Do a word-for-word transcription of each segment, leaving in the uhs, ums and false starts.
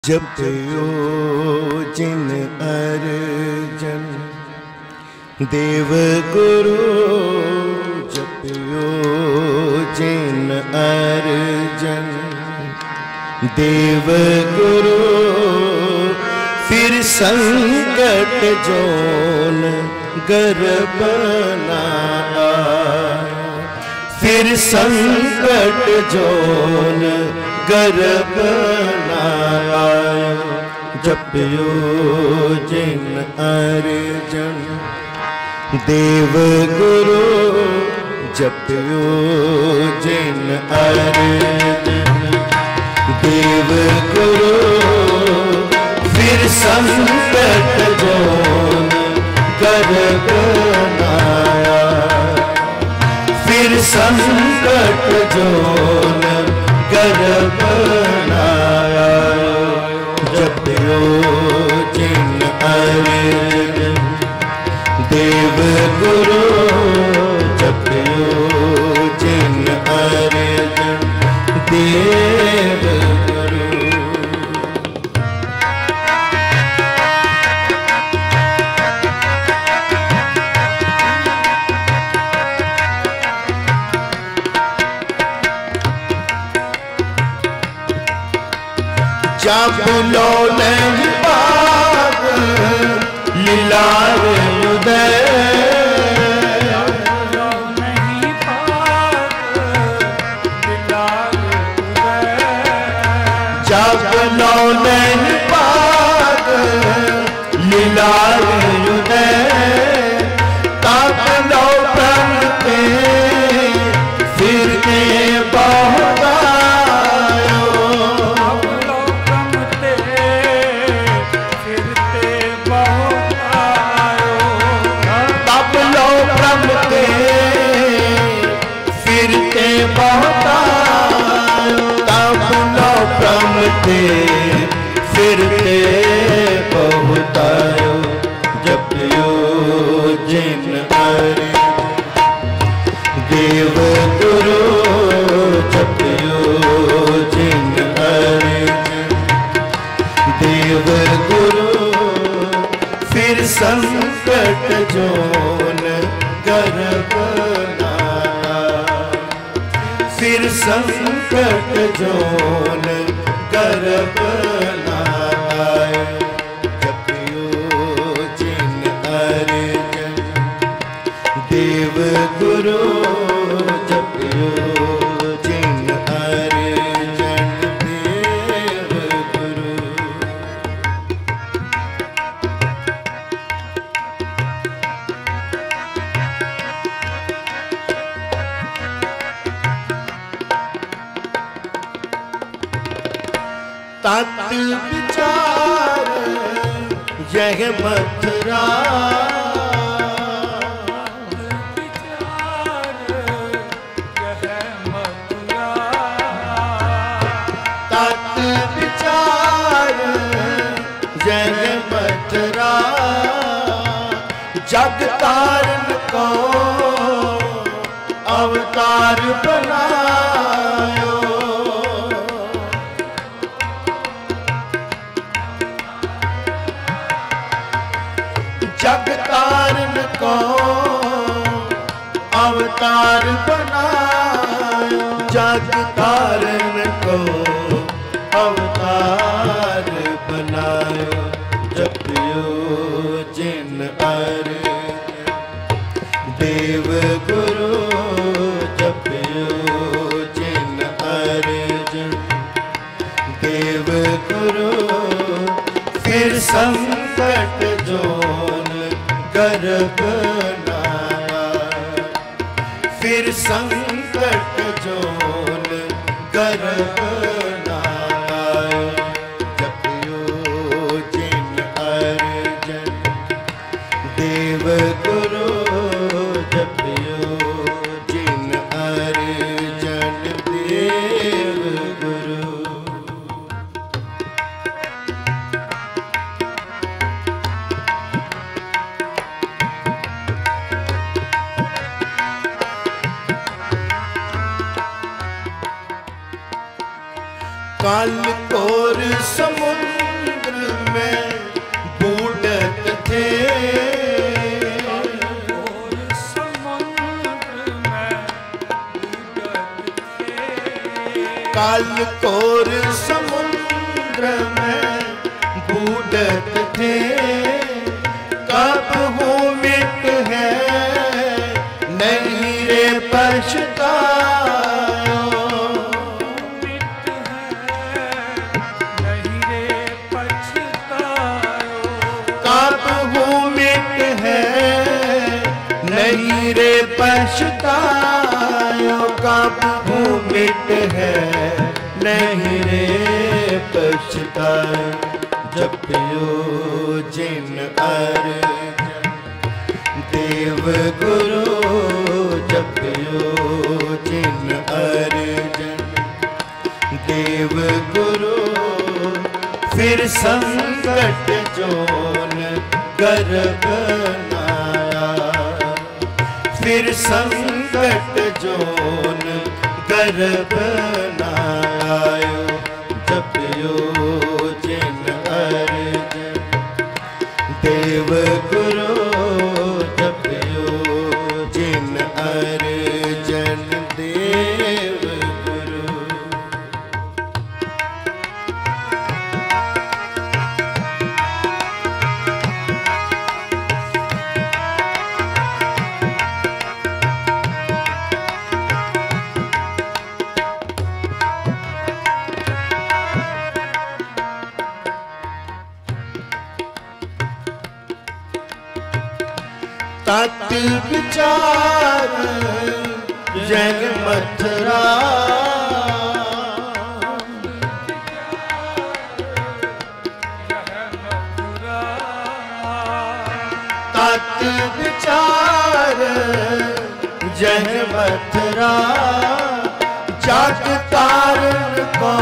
जपयो जिन अर्जन देव गुरु, जपयो जिन अर्जन देव गुरु, फिर संकट जोन गर्भ ना आए, फिर संकट जोन गर्भ ना आए। जपयो जिन अर्जन देव गुरु, जपयो जिन अर्जन देव गुरु, फिर संकट जोन गर्भ ना आए, फिर संकट जोन गर्भ ना आए। जपयो जिन अर्जन देव गुरु, जपयो जिन अर्जन देव गुरु। जब लो नहीं पाग लीलार उदय, नहीं पाग लीलार उदय, जब लो नहीं पाग लीलार उदय, तब लो प्रण पे फिर के बहुत फिरते बहुत आयो। जपयो जिन अर्जन देव गुरु, जपयो जिन अर्जन देव गुरु, फिर संकट जोन गर्भ ना आए, फिर संकट जोन गर्भ ना आए। जपयो जिन अर्जन देव गुरु, जपयो जिन अर्जन देव गुरु। तत् विचार यह मथुरा, तत् विचार यह मथुरा, जग तारन को अवतार बनायो, जग तारन को अवतार बनायो, जग तारन को अवतार बनायो। जपयो जिन अर्जन देव गुरु, जपयो जिन अर्जन देव गुरु, फिर संकट जोन गर्भ ना आए, फिर संकट जोन गर्भ ना आए। जपयो जिन अर्जन देव गुरु, जपयो जिन अर्जन देव गुरु। काल कोर समुद्र काल कोर समुद्र में बूढ़त थे, कब हो मिट है नहीं रे पछतायो। मिट है नहीं रे पछतायो, कब हो मिट है नहीं रे पछतायो, कब हो मिट है नहीं रे पछतायो। जपियो जिन अर्जन देव गुरु, जपियो जिन अर्जन देव गुरु, फिर संकट जोन गर्भ नाया, फिर संकट जोन गर्भ नायो। जपियो जिन अर्जन देव गुरु, जपियो जिन अर्जन देव गुरु। तत् विचार जग मथुरा, तत् विचार जग मथुरा, जग तारण को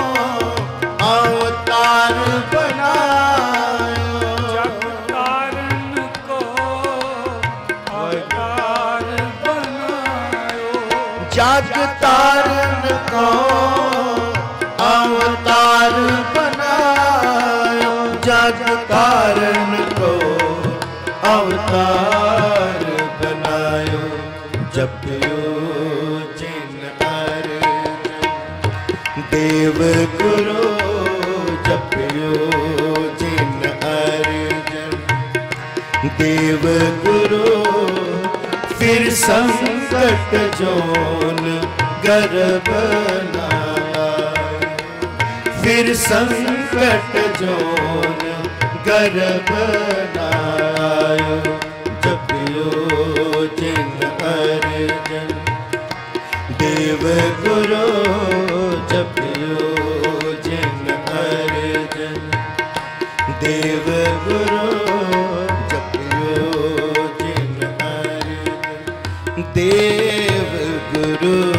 अवतार बनायो। जग तारण को अवतार बनायो, जग तारण को अवतार बनायो, जग तारण को अवतार बनायो। जपियो जिन अर्जन देव गुरु, जपियो जिन अर्जन देव गुरु, फिर संकट जोन गर्भ नाया, फिर संकट जोन गर्भ नायो। जपियो जिन अर्जन देव गुरु, जपियो जिन अर्जन देव गुरु, जपियो जिन अर्जन देव गुरु।